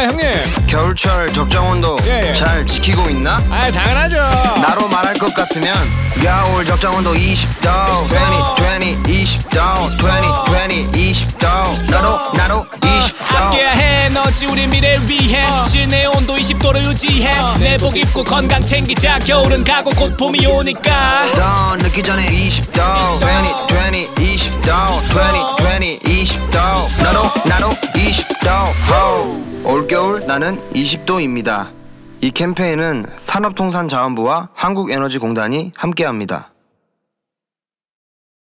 형님. 겨울철 적정온도 예. 잘 지키고 있나? 당연하죠. 나로 말할 것 같으면 겨울 적정온도 20도 20, 20도 20 나도 20도 아껴야 해 너지 우리 미래를 위해 실내 온도 20도로 유지해 내복 입고 건강 챙기자 겨울은 가고 곧 봄이 오니까 더 늦기 전에 20도 20, 20도 나도 20도 올겨울 나는 20도입니다. 이 캠페인은 산업통상자원부와 한국에너지공단이 함께합니다.